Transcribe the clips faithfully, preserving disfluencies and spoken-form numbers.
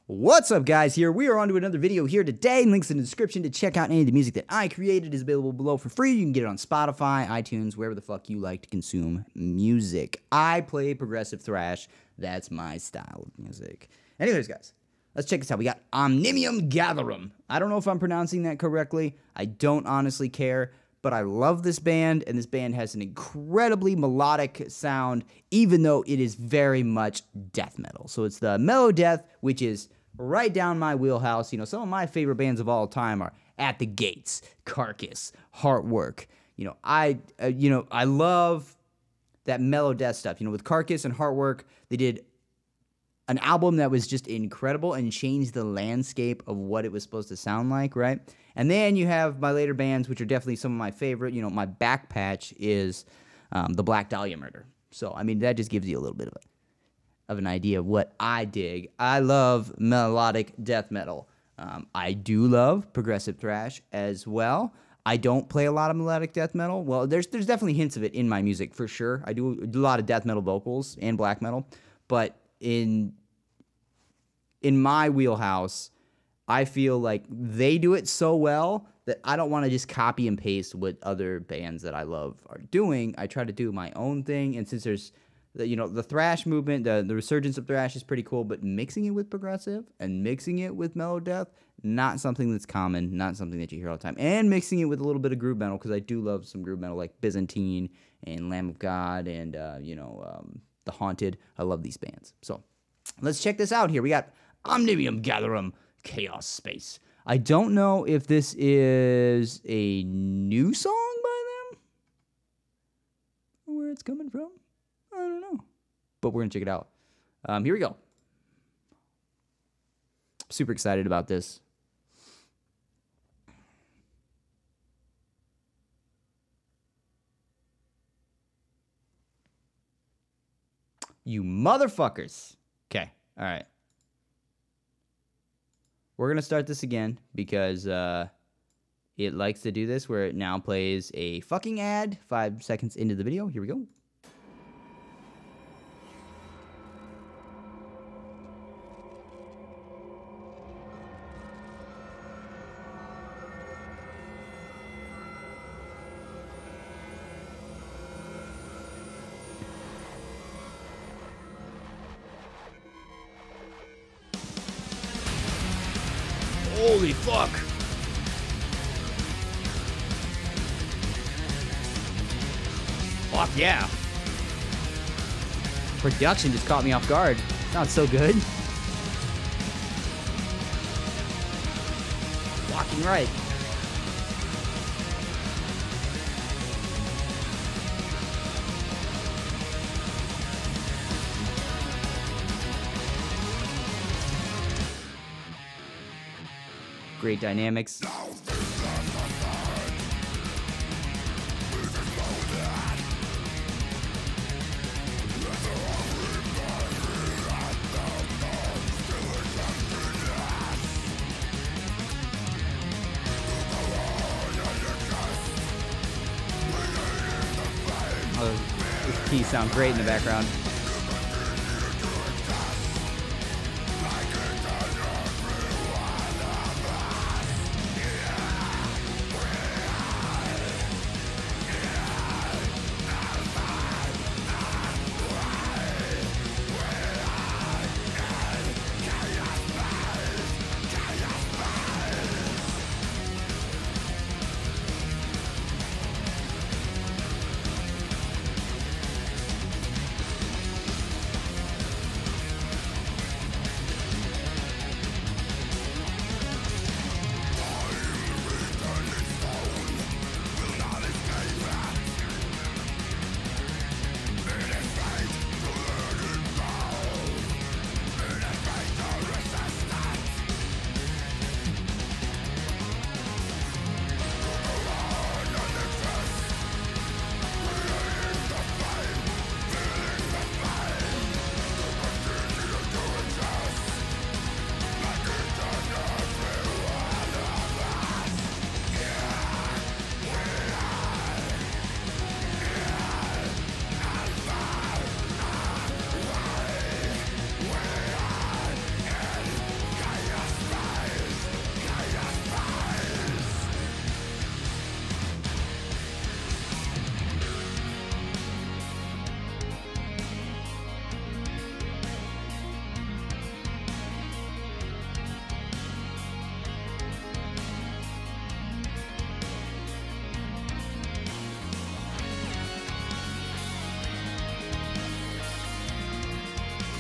What's up, guys? Here we are on to another video here today. Links in the description to check out any of the music that I created is available below for free. You can get it on Spotify, iTunes, wherever the fuck you like to consume music. I play progressive thrash. That's my style of music. Anyways, guys, let's check this out. We got Omnium Gatherum. I don't know if I'm pronouncing that correctly. I don't honestly care, but I love this band, and this band has an incredibly melodic sound, even though it is very much death metal. So it's the mellow death, which is right down my wheelhouse. You know, some of my favorite bands of all time are At the Gates, Carcass, Heartwork. You know, I, uh, you know, I love that mellow death stuff. You know, with Carcass and Heartwork, they did an album that was just incredible and changed the landscape of what it was supposed to sound like, right? And then you have my later bands, which are definitely some of my favorite. You know, my back patch is um, the Black Dahlia Murder. So, I mean, that just gives you a little bit of a of an idea of what I dig. I love melodic death metal. Um, I do love progressive thrash as well. I don't play a lot of melodic death metal. Well, there's there's definitely hints of it in my music for sure. I do, do a lot of death metal vocals and black metal, but in in my wheelhouse, I feel like they do it so well that I don't want to just copy and paste what other bands that I love are doing. I try to do my own thing, and since there's The, you know, the thrash movement, the, the resurgence of thrash is pretty cool, but mixing it with progressive and mixing it with mellow death, not something that's common, not something that you hear all the time. And mixing it with a little bit of groove metal, because I do love some groove metal like Byzantine and Lamb of God and, uh, you know, um, The Haunted. I love these bands. So let's check this out here. We got Omnium Gatherum, Chaos Space. I don't know if this is a new song by them or where it's coming from. I don't know, but we're going to check it out. Um, here we go. Super excited about this. You motherfuckers. Okay, all right. We're going to start this again because uh, it likes to do this where it now plays a fucking ad five seconds into the video. Here we go. Holy fuck! Fuck yeah! Production just caught me off guard. Sounds so good. Fucking right. Great dynamics. Oh, these keys sound great in the background.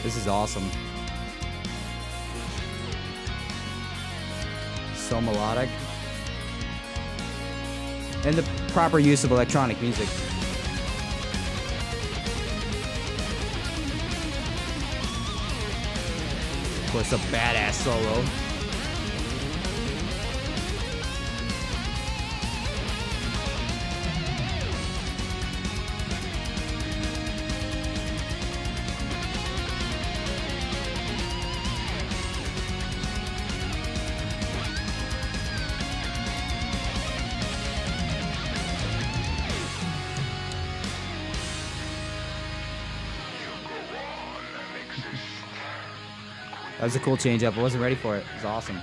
This is awesome. So melodic. And the proper use of electronic music. Of course, a badass solo. That was a cool change up. I wasn't ready for it. It was awesome.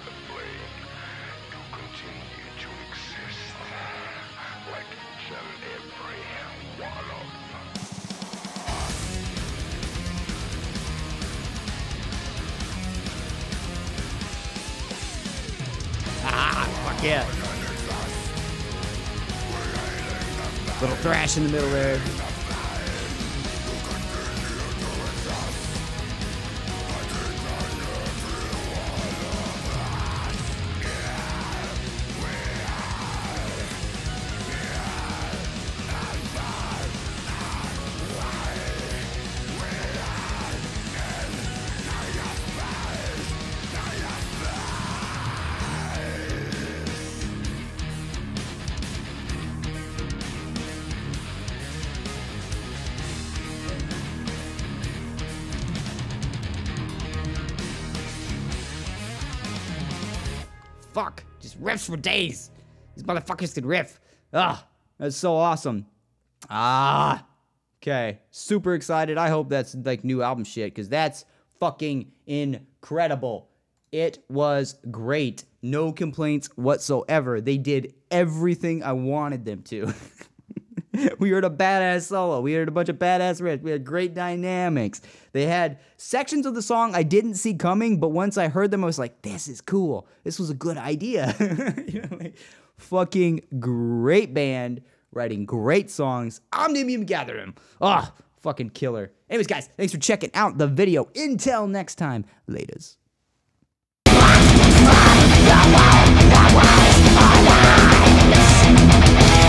Ah, fuck yeah. Little thrash in the middle there. Fuck, just riffs for days. These motherfuckers can riff. Ah, that's so awesome. Ah, okay, super excited. I hope that's like new album shit, because that's fucking incredible. It was great. No complaints whatsoever. They did everything I wanted them to. We heard a badass solo. We heard a bunch of badass riffs. We had great dynamics. They had sections of the song I didn't see coming, but once I heard them, I was like, this is cool. This was a good idea. You know, like, fucking great band, writing great songs. Omnium Gatherum. Ah, oh, fucking killer. Anyways, guys, thanks for checking out the video. Until next time, laters.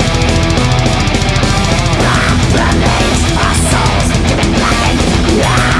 Yeah.